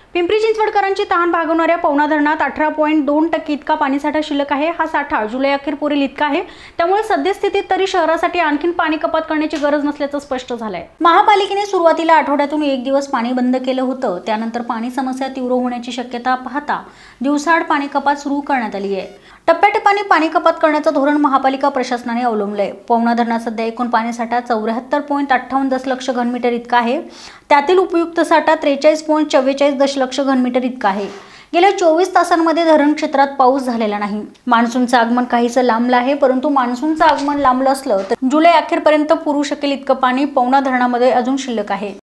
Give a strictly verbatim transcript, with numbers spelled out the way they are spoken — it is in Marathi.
पिंपरी चिंचवडकरांची तहान भागवणाऱ्या पवना धरणात अठरा पॉईंट दोन टक्के इतका पाणीसाठा शिल्लक आहे। हा साठा जुलै अखेर पुरेल इतका आहे। त्यामुळे सद्यस्थितीत तरी शहरासाठी आणखीन पाणी कपात करण्याची गरज नसल्याचं स्पष्ट झालंय। महापालिकेने सुरुवातीला आठवड्यातून एक दिवस पाणी बंद केलं होतं। त्यानंतर पाणी समस्या तीव्र होण्याची शक्यता पाहता दिवसाआड पाणी कपात सुरू करण्यात आली आहे। टप्प्याटप्प्याने पाणी कपात करण्याचं धोरण महापालिका प्रशासनाने अवलंबलंय। पवना धरणात सध्या एकूण पाणीसाठा चौऱ्याहत्तर पॉईंट अठ्ठावन्न दशलक्ष घनमीटर इतका आहे। त्यातील उपयुक्त साठा त्रेचाळीस पॉईंट चव्वेचाळीस दशलक्ष घनमीटर इतका आहे। गेल्या चोवीस तासांमध्ये धरण क्षेत्रात पाऊस झालेला नाही। मान्सूनचं आगमन काहीसं लांबलं आहे, परंतु मान्सूनचं आगमन लांबलं असलं तर जुलै अखेरपर्यंत पुरू शकेल इतकं पाणी पवना धरणामध्ये अजून शिल्लक आहे।